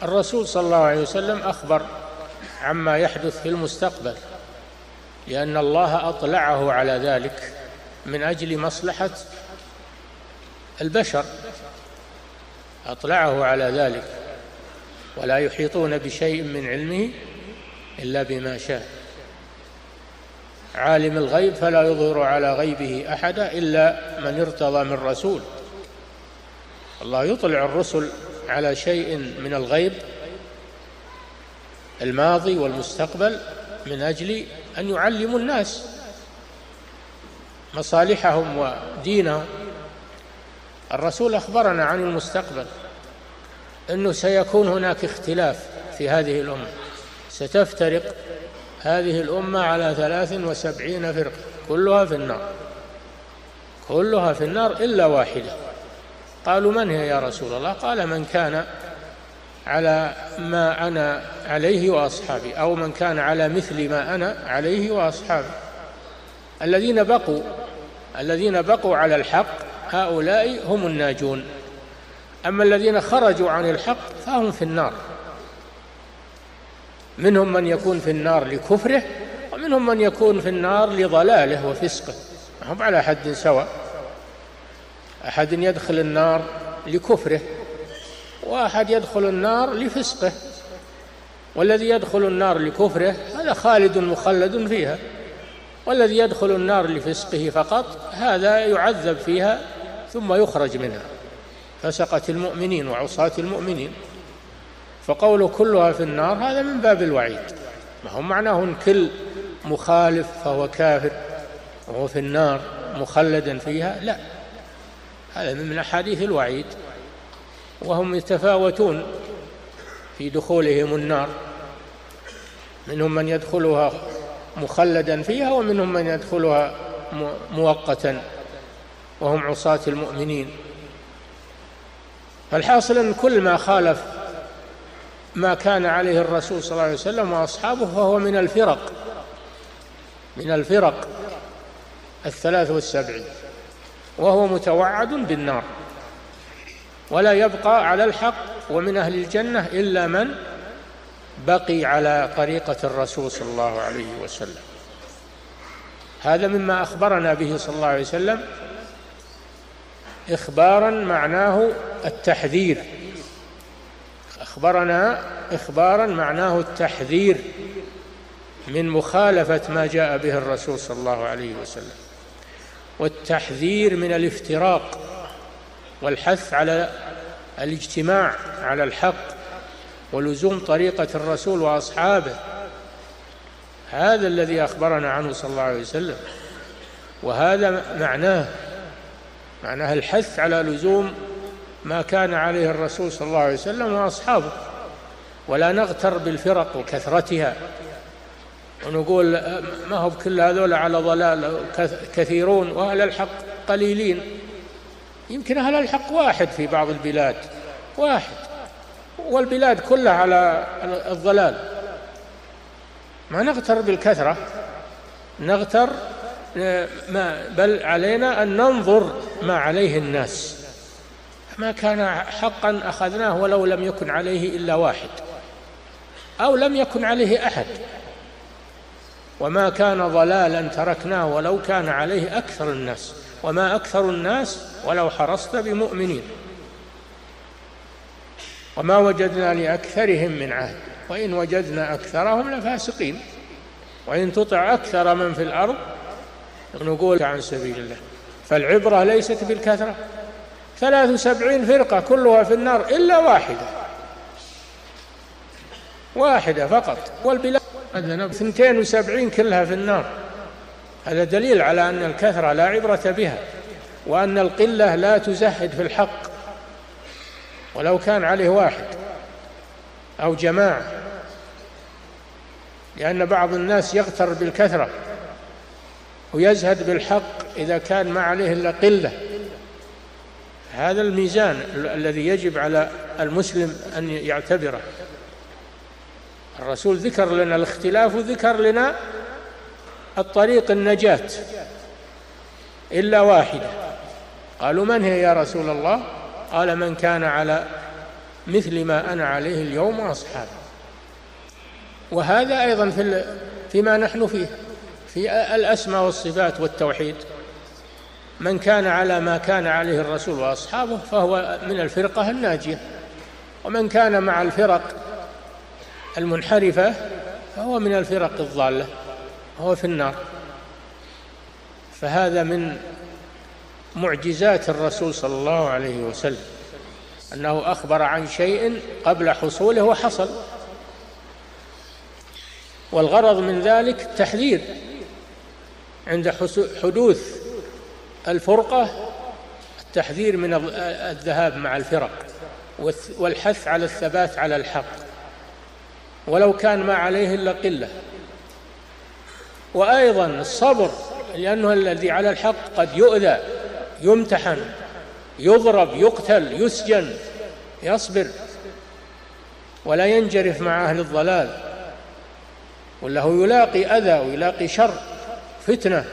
الرسول صلى الله عليه وسلم أخبر عما يحدث في المستقبل، لأن الله أطلعه على ذلك من أجل مصلحة البشر، أطلعه على ذلك، ولا يحيطون بشيء من علمه إلا بما شاء. عالم الغيب فلا يظهر على غيبه أحدا إلا من ارتضى من رسول. الله يطلع الرسل على شيء من الغيب الماضي والمستقبل من أجل أن يعلموا الناس مصالحهم ودينهم. الرسول أخبرنا عن المستقبل أنه سيكون هناك اختلاف في هذه الأمة، ستفترق هذه الأمة على 73 فرقة كلها في النار، كلها في النار إلا واحدة. قالوا من هي يا رسول الله؟ قال من كان على ما أنا عليه وأصحابي، أو من كان على مثل ما أنا عليه وأصحابي. الذين بقوا على الحق هؤلاء هم الناجون، أما الذين خرجوا عن الحق فهم في النار. منهم من يكون في النار لكفره، ومنهم من يكون في النار لضلاله وفسقه، هم على حد سواء. أحد يدخل النار لكفره، وأحد يدخل النار لفسقه، والذي يدخل النار لكفره هذا خالد مخلد فيها، والذي يدخل النار لفسقه فقط هذا يعذب فيها ثم يخرج منها، فسقة المؤمنين وعصاة المؤمنين. فقوله كلها في النار هذا من باب الوعيد، ما هو معناه إن كل مخالف فهو كافر وهو في النار مخلدا فيها، لا، هذا من أحاديث الوعيد. وهم يتفاوتون في دخولهم النار، منهم من يدخلها مخلدا فيها، ومنهم من يدخلها مؤقتا وهم عصاة المؤمنين. فالحاصل أن كل ما خالف ما كان عليه الرسول صلى الله عليه وسلم وأصحابه فهو من الفرق 73، وهو متوعد بالنار، ولا يبقى على الحق ومن أهل الجنة إلا من بقي على طريقة الرسول صلى الله عليه وسلم. هذا مما أخبرنا به صلى الله عليه وسلم إخبارا معناه التحذير، أخبرنا إخبارا معناه التحذير من مخالفة ما جاء به الرسول صلى الله عليه وسلم، والتحذير من الافتراق، والحث على الاجتماع على الحق ولزوم طريقة الرسول وأصحابه. هذا الذي أخبرنا عنه صلى الله عليه وسلم، وهذا معناه الحث على لزوم ما كان عليه الرسول صلى الله عليه وسلم وأصحابه، ولا نغتر بالفرق وكثرتها ونقول ما هو كل هذول على ضلال كثيرون وأهل الحق قليلين. يمكن أهل الحق واحد في بعض البلاد، واحد، والبلاد كلها على الضلال. ما نغتر بالكثرة، نغتر بل علينا أن ننظر ما عليه الناس. ما كان حقا أخذناه ولو لم يكن عليه إلا واحد أو لم يكن عليه أحد، وما كان ضلالا تركناه ولو كان عليه أكثر الناس، وما أكثر الناس ولو حرصت بمؤمنين، وما وجدنا لأكثرهم من عهد وإن وجدنا أكثرهم لفاسقين وإن تطع أكثر من في الأرض نقول عن سبيل الله. فالعبرة ليست بالكثرة، 73 فرقة كلها في النار إلا واحدة فقط، والبلاد 72 كلها في النار. هذا دليل على أن الكثرة لا عبرة بها، وأن القلة لا تزهد في الحق ولو كان عليه واحد أو جماعة، لأن بعض الناس يغتر بالكثرة ويزهد بالحق إذا كان ما عليه إلا قلة. هذا الميزان الذي يجب على المسلم أن يعتبره. الرسول ذكر لنا الاختلاف وذكر لنا الطريق النجاة إلا واحدة. قالوا من هي يا رسول الله؟ قال من كان على مثل ما أنا عليه اليوم وأصحابي. وهذا أيضا فيما نحن فيه في الأسماء والصفات والتوحيد، من كان على ما كان عليه الرسول وأصحابه فهو من الفرقة الناجية، ومن كان مع الفرق المنحرفة فهو من الفرق الضالة، هو في النار. فهذا من معجزات الرسول صلى الله عليه وسلم أنه أخبر عن شيء قبل حصوله وحصل. والغرض من ذلك التحذير عند حدوث الفرقة، التحذير من الذهاب مع الفرق والحث على الثبات على الحق ولو كان ما عليه إلا قلة. وأيضا الصبر، لأنه الذي على الحق قد يؤذى، يمتحن، يضرب، يقتل، يسجن، يصبر ولا ينجرف مع أهل الضلال، وله يلاقي أذى ويلاقي شر، فتنة،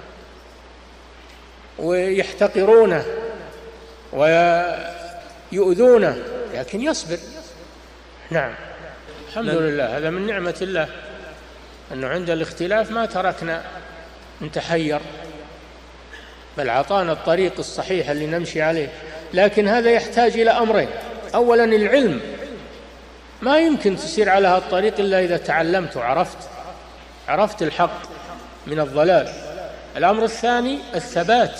ويحتقرونه ويؤذونه، لكن يصبر. نعم، الحمد لله، هذا من نعمة الله أنه عند الاختلاف ما تركنا نتحير، بل عطانا الطريق الصحيح اللي نمشي عليه. لكن هذا يحتاج إلى أمرين: أولا العلم، ما يمكن تسير على هذا الطريق إلا إذا تعلمت وعرفت الحق من الضلال. الأمر الثاني الثبات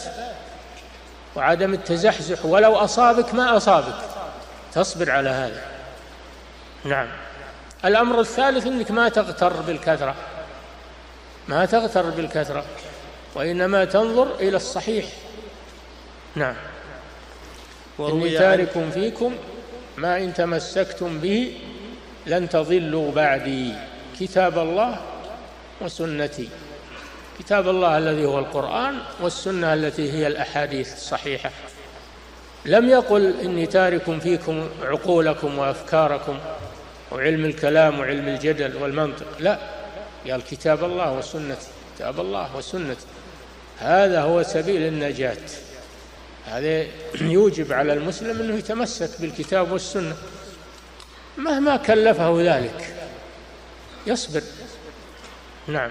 وعدم التزحزح، ولو أصابك ما أصابك تصبر على هذا. نعم. الأمر الثالث أنك ما تغتر بالكثرة، ما تغتر بالكثرة، وإنما تنظر إلى الصحيح. نعم. إني تارك فيكم ما إن تمسكتم به لن تضلوا بعدي كتاب الله وسنتي. كتاب الله الذي هو القرآن، والسنة التي هي الأحاديث الصحيحة. لم يقل إني تارك فيكم عقولكم وأفكاركم وعلم الكلام وعلم الجدل والمنطق، لا، قال كتاب الله وسنتي، كتاب الله وسنتي، هذا هو سبيل النجاة. هذا يوجب على المسلم أنه يتمسك بالكتاب والسنة مهما كلفه ذلك، يصبر. نعم.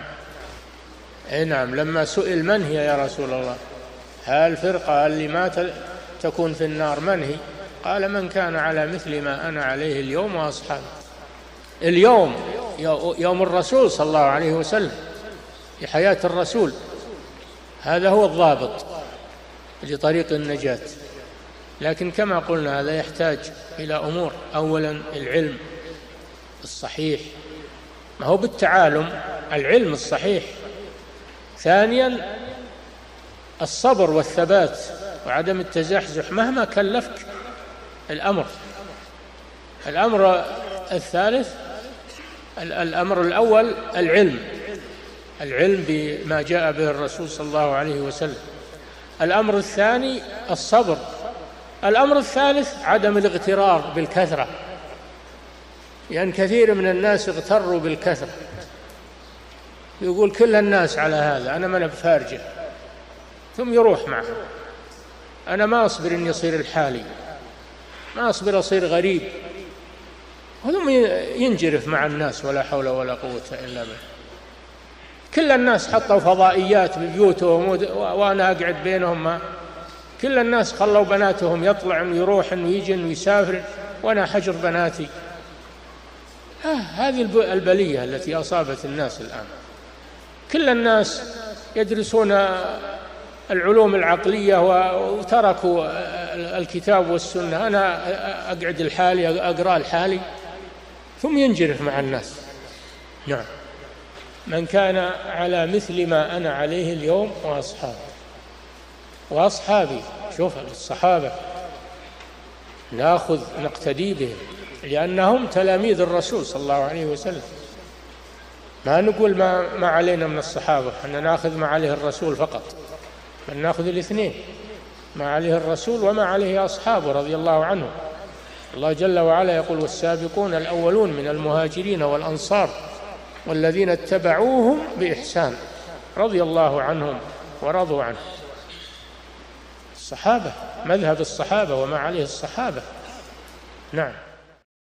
نعم. لما سئل من هي يا رسول الله، هل الفرقة اللي ما تكون في النار من هي؟ قال من كان على مثل ما أنا عليه اليوم وأصحابي. اليوم يوم الرسول صلى الله عليه وسلم، في حياة الرسول، هذا هو الضابط لطريق النجاة. لكن كما قلنا هذا يحتاج إلى أمور: أولا العلم الصحيح، ما هو بالتعالم، العلم الصحيح. ثانيا الصبر والثبات وعدم التزحزح مهما كلفك الأمر. الأمر الثالث، الأمر الأول العلم بما جاء به الرسول صلى الله عليه وسلم. الأمر الثاني الصبر. الأمر الثالث عدم الاغترار بالكثرة، لأن كثير من الناس اغتروا بالكثرة، يقول كل الناس على هذا، أنا ما بفارجه، ثم يروح معه. أنا ما أصبر أن يصير الحالي، ما أصبر أصير غريب، ثم ينجرف مع الناس ولا حول ولا قوة إلا بالله. كل الناس حطوا فضائيات ببيوتهم وأنا أقعد بينهم، كل الناس خلوا بناتهم يطلعن ويروحن ويجن ويسافرن وأنا حجر بناتي. هذه البلية التي أصابت الناس الآن. كل الناس يدرسون العلوم العقلية وتركوا الكتاب والسنة. أنا أقعد الحالي، أقرأ الحالي، ثم ينجرف مع الناس. نعم. من كان على مثل ما أنا عليه اليوم وأصحابي. شوف الصحابة نقتدي بهم لأنهم تلاميذ الرسول صلى الله عليه وسلم. ما نقول ما علينا من الصحابة، أن نأخذ ما عليه الرسول فقط، بل نأخذ الاثنين، ما عليه الرسول وما عليه أصحابه رضي الله عنهم. الله جل وعلا يقول: والسابقون الأولون من المهاجرين والأنصار والذين اتبعوهم بإحسان رضي الله عنهم ورضوا عنه. الصحابة، مذهب الصحابة وما عليه الصحابة. نعم.